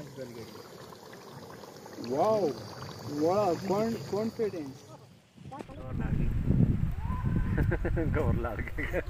Wow वाह confidence गौर लाड़ के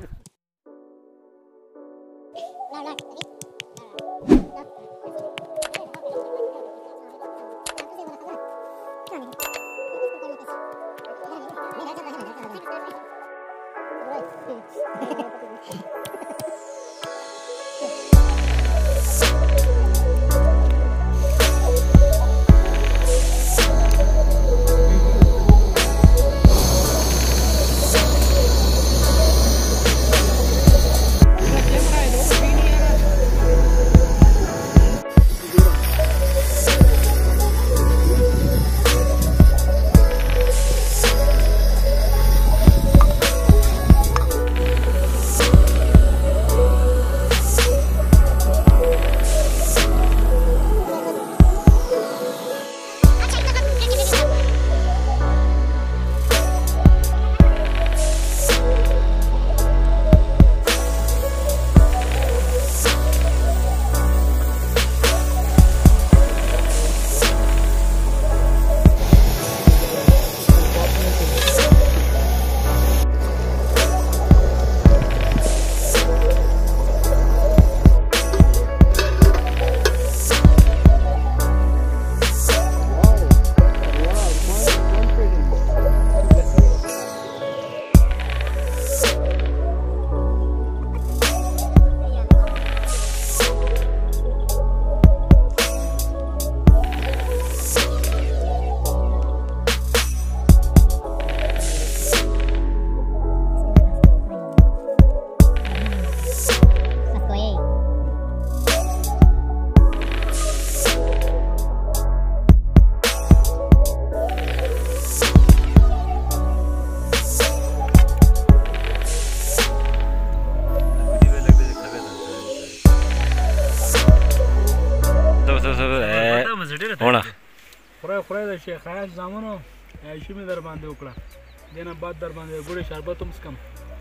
Hola. Khura da Sheikh Ayaz zamano aishi mi dar bande ukra. Dena bad dar bande gure sharbatum skam.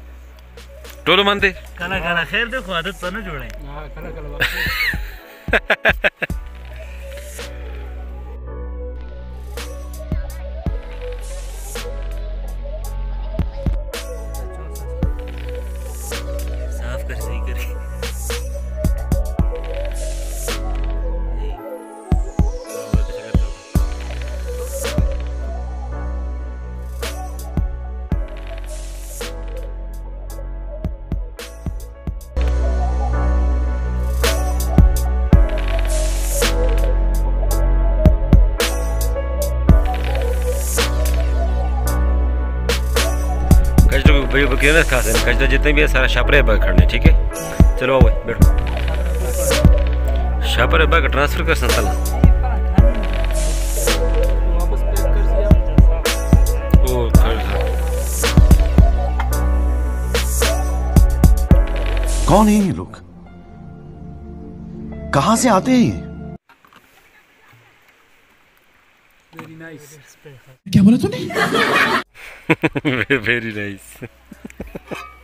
टोलो मानते कला कला खैर देखो आदत पर न जोड़े हां कला कला साफ कर सही करे भाई बकरी खास है कचरा जितने भी है सारा शापरे बैग खड़ने ठीक है चलो आओ बैठो शापरे बैग ट्रांसफर कर संतला ओ कौन है ये लोग कहां से आते हैं ये वेरी नाइस क्या बोला तूने very nice